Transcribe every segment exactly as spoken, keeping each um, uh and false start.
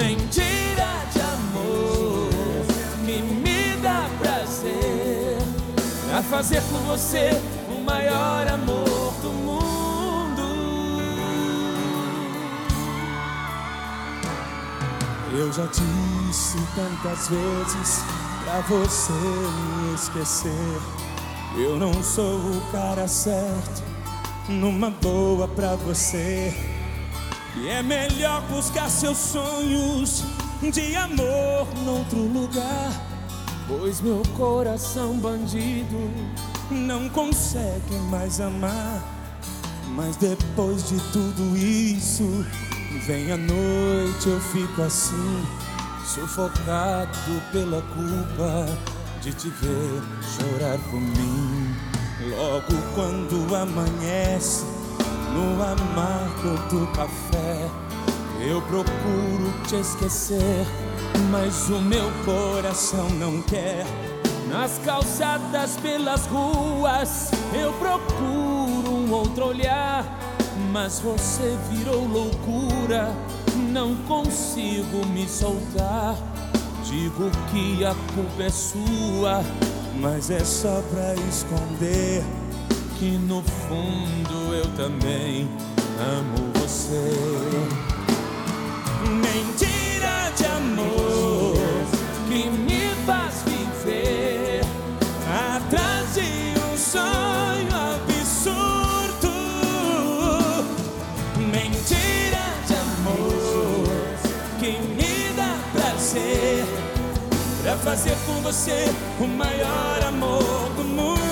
mentira de amor que me dá prazer, a fazer com você o maior amor do mundo. Eu já disse tantas vezes pra você me esquecer. Eu não sou o cara certo, numa boa pra você. E é melhor buscar seus sonhos de amor noutro lugar, pois meu coração bandido não consegue mais amar. Mas depois de tudo isso, vem a noite, eu fico assim, sufocado pela culpa de te ver chorar por mim. Logo quando amanhece, no amargo do café, eu procuro te esquecer, mas o meu coração não quer. Nas calçadas, pelas ruas, eu procuro um outro olhar, mas você virou loucura, não consigo me soltar. Digo que a culpa é sua, mas é só pra esconder que no fundo eu também amo você. Mentira de amor que me faz viver atrás de um sonho absurdo. mentira de amor que me dá prazer, pra fazer com você o maior amor do mundo.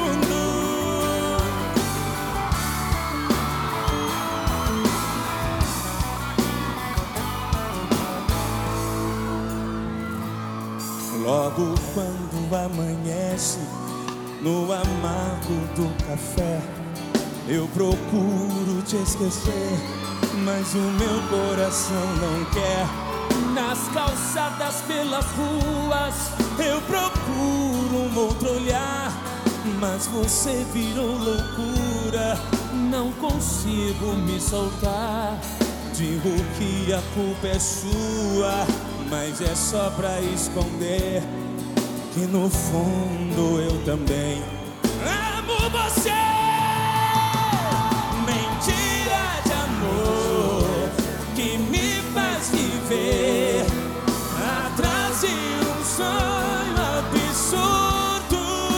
Logo quando amanhece, no amargo do café, eu procuro te esquecer, mas o meu coração não quer. Nas calçadas, pelas ruas, eu procuro um outro olhar, mas você virou loucura, não consigo me soltar. Digo que a culpa é sua, mas é só pra esconder que no fundo eu também amo você. Mentira de amor que me faz viver atrás de um sonho absurdo.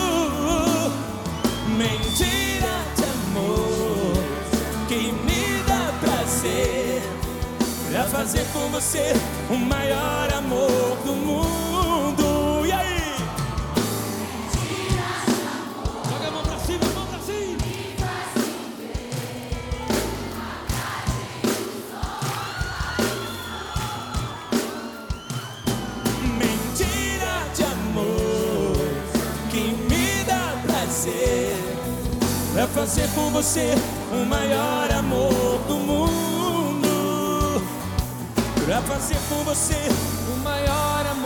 Mentira de amor que me dá prazer, pra fazer com você o maior amor do mundo. E aí? Mentira de amor, joga a mão pra cima, mão pra cima. Me faz viver atrás de um sonho. Mentira de amor que me dá prazer, pra fazer com você o maior amor do mundo. Pra fazer com você o maior amor